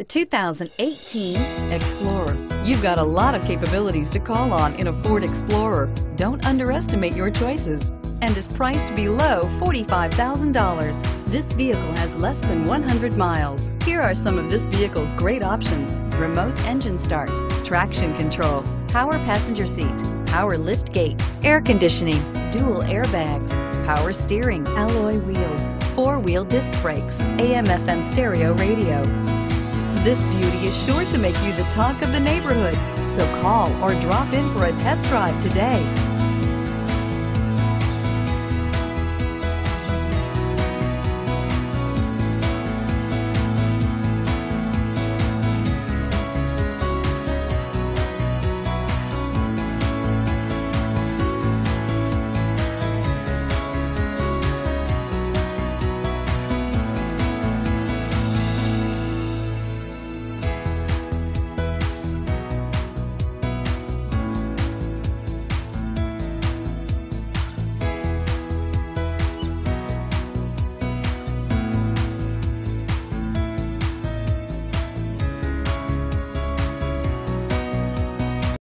The 2018 Explorer. You've got a lot of capabilities to call on in a Ford Explorer. Don't underestimate your choices, and is priced below $45,000. This vehicle has less than 100 miles. Here are some of this vehicle's great options: remote engine start, traction control, power passenger seat, power lift gate, air conditioning, dual airbags, power steering, alloy wheels, four-wheel disc brakes, AM/FM stereo radio. This beauty is sure to make you the talk of the neighborhood, so call or drop in for a test drive today.